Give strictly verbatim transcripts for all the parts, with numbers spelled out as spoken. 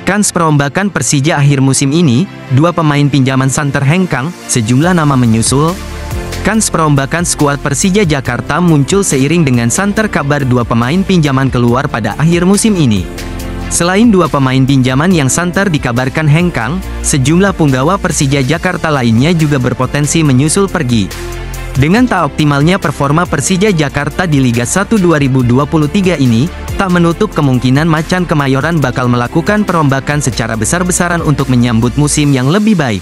Kans perombakan Persija akhir musim ini, dua pemain pinjaman santer hengkang, sejumlah nama menyusul. Kans perombakan skuad Persija Jakarta muncul seiring dengan santer kabar dua pemain pinjaman keluar pada akhir musim ini. Selain dua pemain pinjaman yang santer dikabarkan hengkang, sejumlah punggawa Persija Jakarta lainnya juga berpotensi menyusul pergi. Dengan tak optimalnya performa Persija Jakarta di Liga satu dua ribu dua puluh tiga ini, tak menutup kemungkinan Macan Kemayoran bakal melakukan perombakan secara besar-besaran untuk menyambut musim yang lebih baik.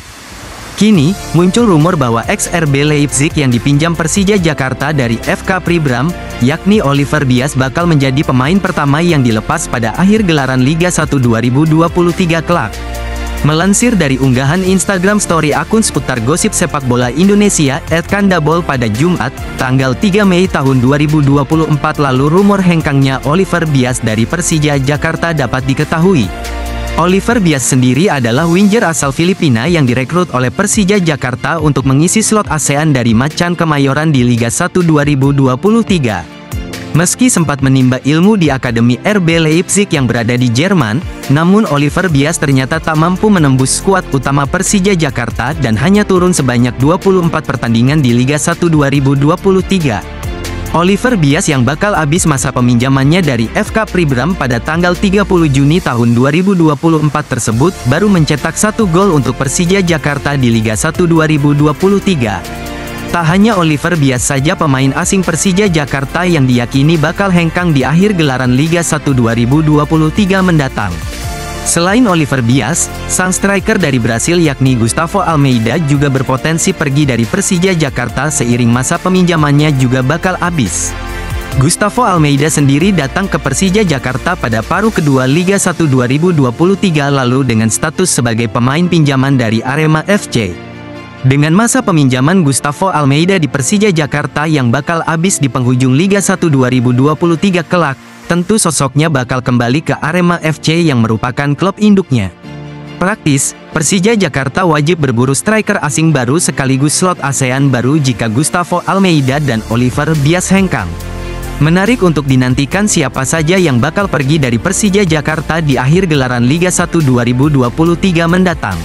Kini, muncul rumor bahwa ex R B Leipzig yang dipinjam Persija Jakarta dari F K Pribram, yakni Oliver Bias bakal menjadi pemain pertama yang dilepas pada akhir gelaran Liga satu dua ribu dua puluh tiga kelak. Melansir dari unggahan Instagram Story akun seputar gosip sepak bola Indonesia, et kandabol pada Jumat, tanggal tiga Mei tahun dua ribu dua puluh empat lalu rumor hengkangnya Oliver Bias dari Persija Jakarta dapat diketahui. Oliver Bias sendiri adalah winger asal Filipina yang direkrut oleh Persija Jakarta untuk mengisi slot ASEAN dari Macan Kemayoran di Liga satu dua ribu dua puluh tiga. Meski sempat menimba ilmu di Akademi R B Leipzig yang berada di Jerman, namun Oliver Bias ternyata tak mampu menembus skuad utama Persija Jakarta dan hanya turun sebanyak dua puluh empat pertandingan di Liga satu dua ribu dua puluh tiga. Oliver Bias yang bakal habis masa peminjamannya dari F K Pribram pada tanggal tiga puluh Juni tahun dua ribu dua puluh empat tersebut baru mencetak satu gol untuk Persija Jakarta di Liga satu dua ribu dua puluh tiga. Tak hanya Oliver Bias saja pemain asing Persija Jakarta yang diyakini bakal hengkang di akhir gelaran Liga satu dua ribu dua puluh tiga mendatang. Selain Oliver Bias, sang striker dari Brasil yakni Gustavo Almeida juga berpotensi pergi dari Persija Jakarta seiring masa peminjamannya juga bakal habis. Gustavo Almeida sendiri datang ke Persija Jakarta pada paruh kedua Liga satu dua ribu dua puluh tiga lalu dengan status sebagai pemain pinjaman dari Arema F C. Dengan masa peminjaman Gustavo Almeida di Persija Jakarta yang bakal habis di penghujung Liga satu dua ribu dua puluh tiga kelak, tentu sosoknya bakal kembali ke Arema F C yang merupakan klub induknya. Praktis, Persija Jakarta wajib berburu striker asing baru sekaligus slot ASEAN baru jika Gustavo Almeida dan Oliver Bias hengkang. Menarik untuk dinantikan siapa saja yang bakal pergi dari Persija Jakarta di akhir gelaran Liga satu dua ribu dua puluh tiga mendatang.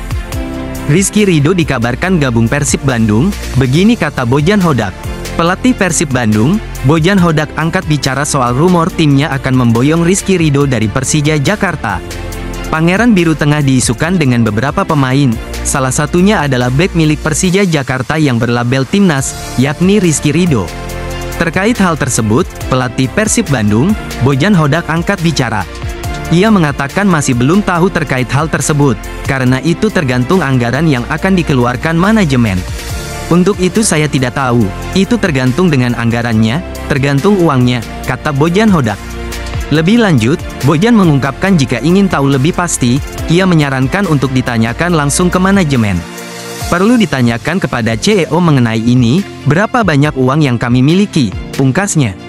Rizky Ridho dikabarkan gabung Persib Bandung, begini kata Bojan Hodak. Pelatih Persib Bandung, Bojan Hodak angkat bicara soal rumor timnya akan memboyong Rizky Ridho dari Persija Jakarta. Pangeran Biru Tengah diisukan dengan beberapa pemain, salah satunya adalah bek milik Persija Jakarta yang berlabel Timnas, yakni Rizky Ridho. Terkait hal tersebut, pelatih Persib Bandung, Bojan Hodak angkat bicara. Ia mengatakan masih belum tahu terkait hal tersebut, karena itu tergantung anggaran yang akan dikeluarkan manajemen. Untuk itu saya tidak tahu, itu tergantung dengan anggarannya, tergantung uangnya, kata Bojan Hodak. Lebih lanjut, Bojan mengungkapkan jika ingin tahu lebih pasti, ia menyarankan untuk ditanyakan langsung ke manajemen. Perlu ditanyakan kepada C E O mengenai ini, berapa banyak uang yang kami miliki, pungkasnya.